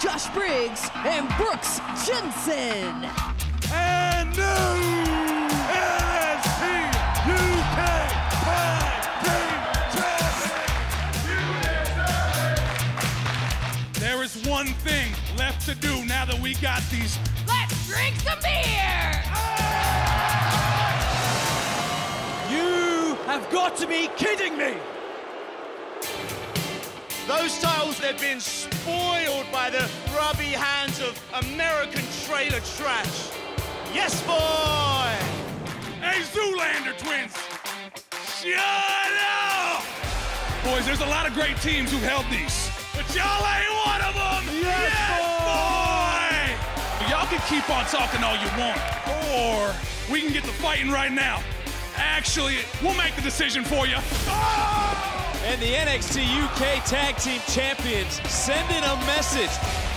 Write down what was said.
Josh Briggs and Brooks Jensen. And new NXT UK Tag Team Champions. There is one thing left to do now that we got these. Let's drink some beer! You have got to be kidding me! Those titles, they've been spoiled by the grubby hands of American trailer trash. Yes, boy! Hey, Zoolander twins! Shut up! Boys, there's a lot of great teams who've held these, but y'all ain't one of them! Yes, boy! Y'all can keep on talking all you want, or we can get to fighting right now. Actually, we'll make the decision for you. Oh! And the NXT UK Tag Team Champions sending a message.